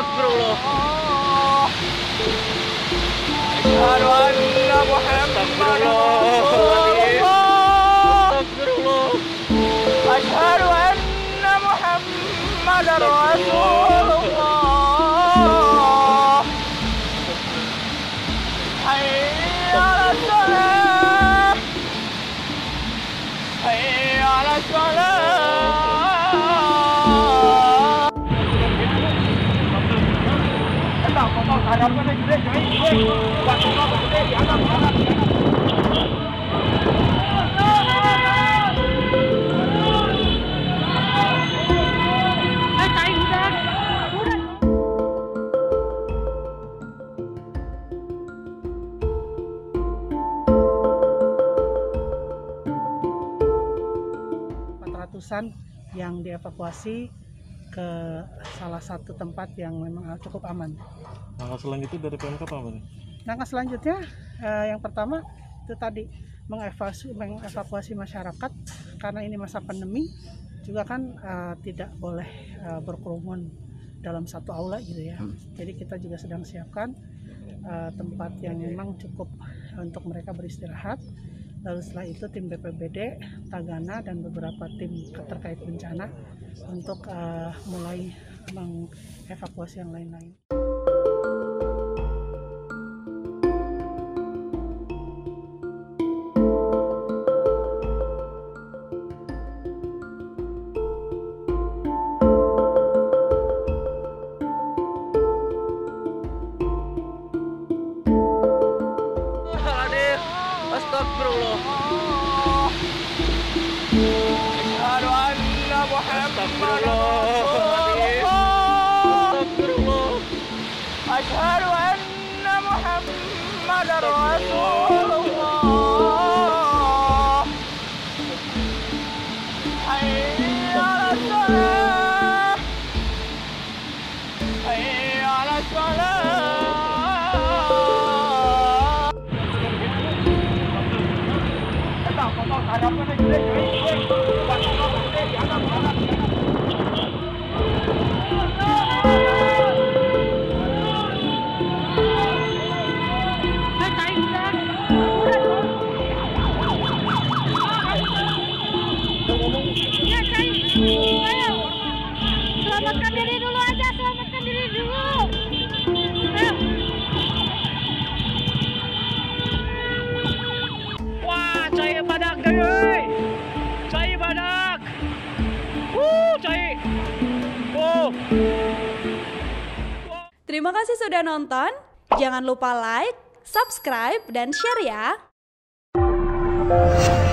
Astagfirullah. Asyhadu anna Muhammadar Rasulullah. Astagfirullah. Asyhadu anna Muhammadar Rasulullah. Hayya 'alas shalah. Hayya 'alas shalah. Ratusan yang dievakuasi ke salah satu tempat yang memang cukup aman. Langkah selanjutnya dari Pemkab apa nih? Langkah selanjutnya yang pertama itu tadi mengevakuasi masyarakat karena ini masa pandemi juga kan tidak boleh berkerumun dalam satu aula gitu ya. Jadi kita juga sedang siapkan tempat yang memang cukup untuk mereka beristirahat. Lalu setelah itu tim BPBD, Tagana dan beberapa tim terkait bencana untuk mulai mengevakuasi yang lain-lain. Astagfirullah. Asyhadu anna Muhammadar Astagfirullah. Asyhadu anna Muhammadar Rasulullah. Hayya 'alas shalah. Hayya 'alas shalah. Selamatkan diri dulu aja, selamatkan diri dulu. Ayo. Wah, cai badak deh. Cai badak. Cai. Terima kasih sudah nonton. Jangan lupa like, subscribe, dan share ya.